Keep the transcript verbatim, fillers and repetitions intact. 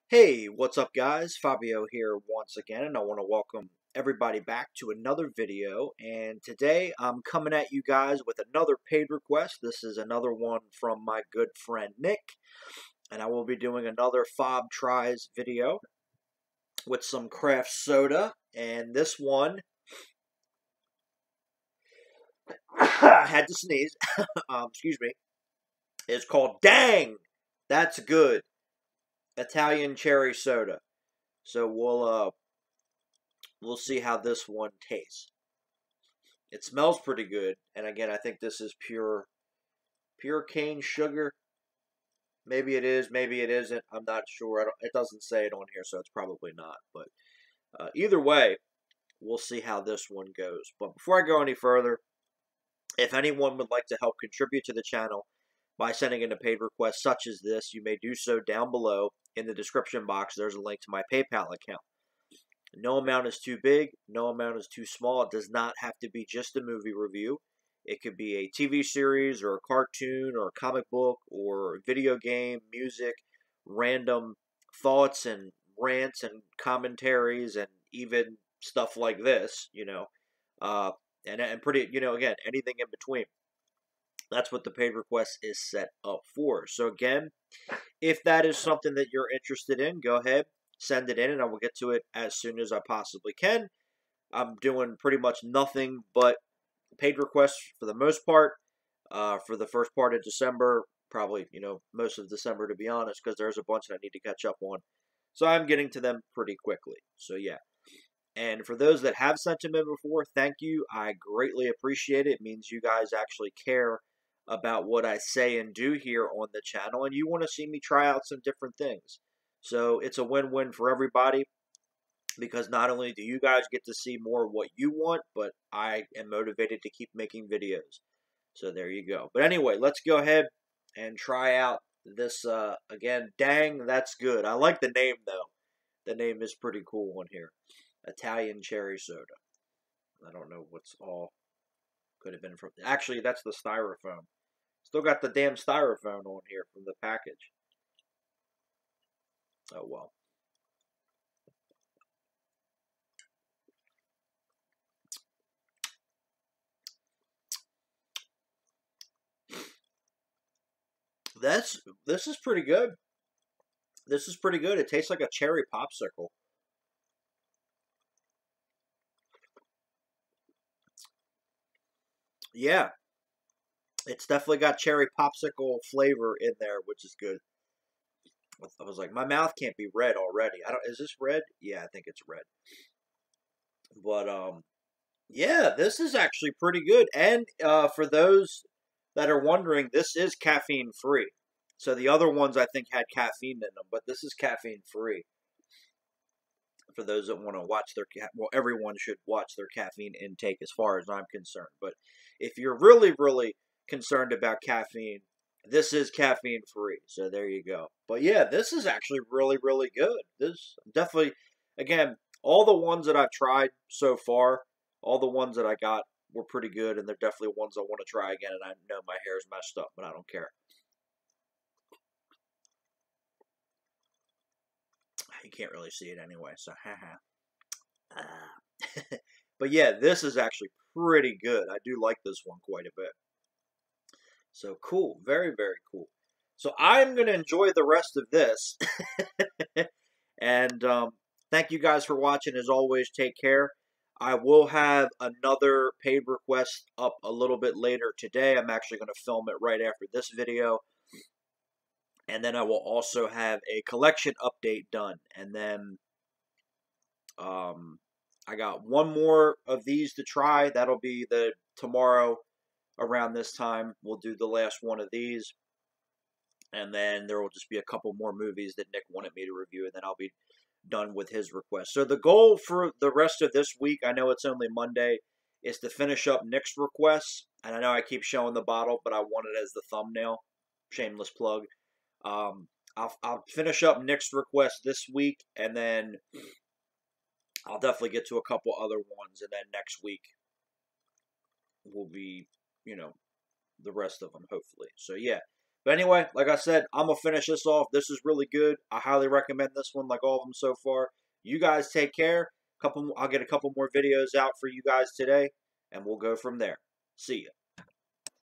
Hey, what's up guys? Fabio here once again, and I want to welcome everybody back to another video. And today I'm coming at you guys with another paid request. This is another one from my good friend Nick, and I will be doing another Fob Tries video with some craft soda. And this one, I had to sneeze, um, excuse me, is called Dang! That's Good Italian Cherry Soda. So we'll uh we'll see how this one tastes. It smells pretty good, and again, I think this is pure pure cane sugar. Maybe it is, maybe it isn't. I'm not sure. I don't, it doesn't say it on here, so it's probably not. But uh, either way, we'll see how this one goes. But before I go any further, if anyone would like to help contribute to the channel by sending in a paid request such as this, you may do so down below in the description box. There's a link to my PayPal account. No amount is too big, no amount is too small. It does not have to be just a movie review. It could be a T V series or a cartoon or a comic book or a video game, music, random thoughts and rants and commentaries, and even stuff like this, you know. Uh, and, and pretty, you know, again, anything in between. That's what the paid request is set up for. So again, if that is something that you're interested in, go ahead, send it in, and I will get to it as soon as I possibly can. I'm doing pretty much nothing but paid requests for the most part, uh, for the first part of December, probably, you know, most of December, to be honest, because there's a bunch that I need to catch up on. So I'm getting to them pretty quickly. So yeah. And for those that have sent them in before, thank you. I greatly appreciate it. It means you guys actually care about what I say and do here on the channel, and you want to see me try out some different things. So it's a win-win for everybody, because not only do you guys get to see more of what you want, but I am motivated to keep making videos. So there you go. But anyway, let's go ahead and try out this, uh, again, Dang, That's Good. I like the name, though. The name is pretty cool on here. Italian Cherry Soda. I don't know what's all could have been from. Actually, that's the styrofoam. Still got the damn styrofoam on here from the package. Oh, well. That's, this is pretty good. This is pretty good. It tastes like a cherry popsicle. Yeah. It's definitely got cherry popsicle flavor in there, which is good. I was like, my mouth can't be red already. I don't. Is this red? Yeah, I think it's red. But um, yeah, this is actually pretty good. And uh, for those that are wondering, this is caffeine free. So the other ones I think had caffeine in them, but this is caffeine free. For those that want to watch their well, everyone should watch their caffeine intake as far as I'm concerned. But if you're really, really concerned about caffeine, this is caffeine free. So there you go. But yeah, this is actually really, really good. This definitely, again, all the ones that I've tried so far, all the ones that I got were pretty good, and they're definitely ones I want to try again. And I know my hair's messed up, but I don't care. You can't really see it anyway, so haha. uh. But yeah, this is actually pretty good. I do like this one quite a bit. So cool. Very, very cool. So I'm going to enjoy the rest of this. And um, thank you guys for watching. As always, take care. I will have another paid request up a little bit later today. I'm actually going to film it right after this video. And then I will also have a collection update done. And then um, I got one more of these to try. That'll be the tomorrow around this time. We'll do the last one of these. And then there will just be a couple more movies that Nick wanted me to review. And then I'll be done with his request. So the goal for the rest of this week, I know it's only Monday, is to finish up Nick's requests. And I know I keep showing the bottle, but I want it as the thumbnail. Shameless plug. Um, I'll, I'll finish up Nick's request this week, and then I'll definitely get to a couple other ones, and then next week will be, you know, the rest of them, hopefully. So, yeah. But anyway, like I said, I'm going to finish this off. This is really good. I highly recommend this one, like all of them so far. You guys take care. Couple, I'll get a couple more videos out for you guys today, and we'll go from there. See ya.